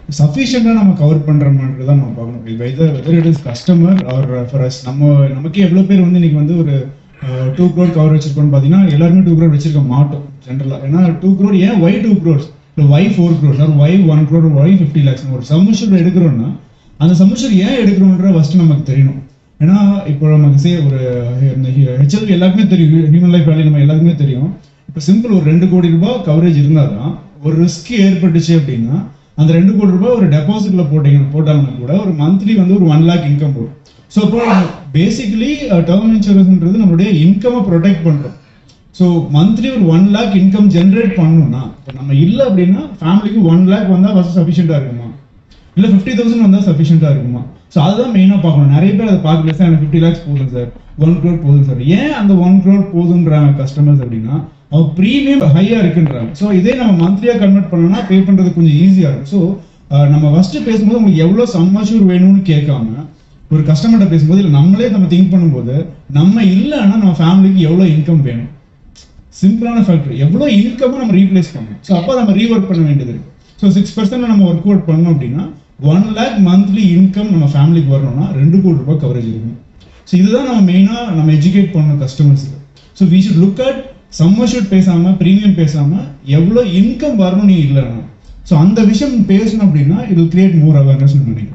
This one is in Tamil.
சஃபிஷியண்டாக நம்ம கவர் பண்ணுறோம்ன்றது தான் நம்ம பார்க்கணும். Whether it is customer or for us. நமக்கே எவ்வளோ பேர் வந்து இன்னைக்கு வந்து ஒரு 2 crore கவர் வச்சிருக்கோம்னு பார்த்தீங்கன்னா எல்லாருமே 2 crore வச்சிருக்க மாட்டோம் ஜென்ரலாக. ஏன்னா 2 crore ஏன் ஒய் 2 crores இல்லை why 4 crores or why 1 crore why 50 lakhs ஒரு சம்மிஷூர் எடுக்கிறோம்னா அந்த சம்மிஷூர் ஏன் எடுக்கிறோன்ற ஃபஸ்ட்டு நமக்கு தெரியணும். ஏன்னா இப்போ நமக்கு ஒரு ஹெச்எல்வி எல்லாருக்குமே தெரியும், ஹியூமன் லைஃப் வேல்யூ நம்ம எல்லாருக்குமே தெரியும். இப்போ சிம்பிள் ஒரு 2 கோடி ரூபாய் கவரேஜ் இருந்தால் தான் ஒரு ரிஸ்க் ஏற்பட்டுச்சு அப்படின்னா அந்த 2 கோடி ரூபாய் ஒரு டெபாசிட்ல போட்டாங்கன்னா கூட ஒரு மந்த்லி வந்து ஒரு 1 lakh இன்கம் போடும். ஸோ அப்போ பேசிக்கலி டேர்ம் இன்சூரன்ஸ்ன்றது நம்மளுடைய இன்கமை ப்ரொடெக்ட் பண்ணுறோம். ஸோ மந்த்லி ஒரு 1 lakh இன்கம் ஜென்ரேட் பண்ணணும்னா இப்போ நம்ம இல்லை அப்படின்னா ஃபேமிலிக்கு 1 lakh வந்தால் ஃபஸ்ட் சஃபிஷியண்டாக இருக்குமா, இல்லை 50,000 வந்தால் சஃபிஷியண்டாக இருக்குமா? ஸோ அதுதான் மெயினாக பார்க்கணும். நிறைய பேர் அதை பார்க்கல, சார் எனக்கு 50 lakhs போதும் சார், 1 crore போதும் சார். ஏன் அந்த 1 crore போதுன்றாங்க கஸ்டமர்ஸ் அப்படின்னா அவங்க ப்ரீமியம் ஹையாக இருக்குன்றாங்க. ஸோ இதே நம்ம மந்த்லியாக கன்வெர்ட் பண்ணோம்னா பே பண்ணுறது கொஞ்சம் ஈஸியாக இருக்கும். ஸோ நம்ம ஃபஸ்ட்டு பேசும்போது உங்களுக்கு எவ்வளோ சம் அஷ்யூர் வேணும்னு கேட்காம ஒரு கஸ்டமர்கிட்ட பேசும்போது இல்லை நம்மளே நம்ம திங்க் பண்ணும்போது நம்ம இல்லைன்னா நம்ம ஃபேமிலிக்கு எவ்வளோ இன்கம் வேணும், சிம்பிளான ஃபேக்டர் எவ்வளோ இன்கம்மை நம்ம ரீப்ளேஸ் பண்ணணும். ஸோ அப்போ நம்ம ரீஒர்க் பண்ண வேண்டியது இருக்கு. ஸோ 6% நம்ம ஒர்க் அவுட் பண்ணோம் அப்படின்னா 1 lakh மந்த்லி இன்கம் நம்ம ஃபேமிலிக்கு வரணும்னா 2 கோடி ரூபாய் கவரேஜ் இருக்கும். ஸோ இதுதான் நம்ம மெயினாக நம்ம எஜுகேட் பண்ணணும் கஸ்டமர்ஸுக்கு. So we should look at some assured பேசாமல் ப்ரீமியம் பேசாமல் எவ்வளோ இன்கம் வரணும் நீ இல்லைன்னா. ஸோ அந்த விஷயம் பேசணும் அப்படின்னா it will create more awareness நினைக்கிறேன்.